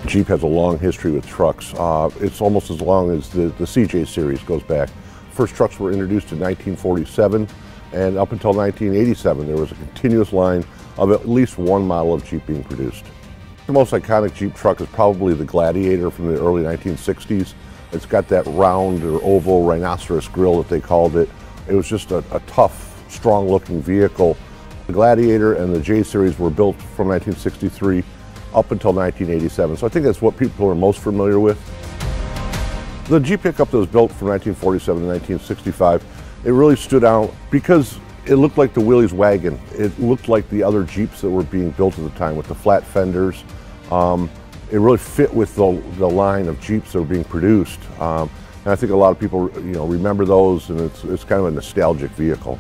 Jeep has a long history with trucks. It's almost as long as the CJ series goes back. First trucks were introduced in 1947, and up until 1987 there was a continuous line of at least one model of Jeep being produced. The most iconic Jeep truck is probably the Gladiator from the early 1960s. It's got that round or oval rhinoceros grille that they called it. It was just a tough, strong-looking vehicle. The Gladiator and the J Series were built from 1963 up until 1987, so I think that's what people are most familiar with. The Jeep pickup that was built from 1947 to 1965, it really stood out because it looked like the Willys wagon. It looked like the other Jeeps that were being built at the time with the flat fenders. It really fit with the line of Jeeps that were being produced. And I think a lot of people remember those, and it's kind of a nostalgic vehicle.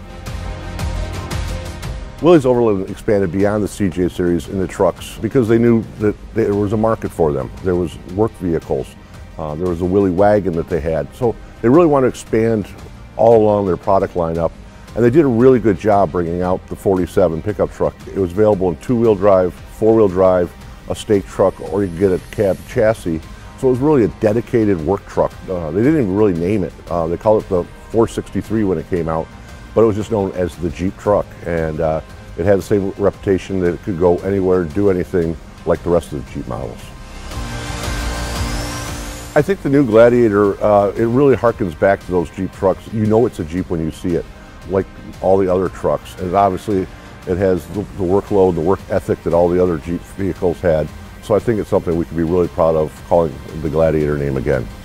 Willys Overland expanded beyond the CJ series in the trucks because they knew that there was a market for them. There was work vehicles. There was a Willy wagon that they had. So they really wanted to expand all along their product lineup. And they did a really good job bringing out the 47 pickup truck. It was available in two-wheel drive, four-wheel drive, a stake truck, or you could get a cab chassis. So it was really a dedicated work truck. They didn't even really name it. They called it the 463 when it came out, but it was just known as the Jeep truck. And it had the same reputation that it could go anywhere, do anything like the rest of the Jeep models. I think the new Gladiator, it really harkens back to those Jeep trucks. You know it's a Jeep when you see it, like all the other trucks. And obviously it has the workload, the work ethic that all the other Jeep vehicles had. So I think it's something we can be really proud of calling the Gladiator name again.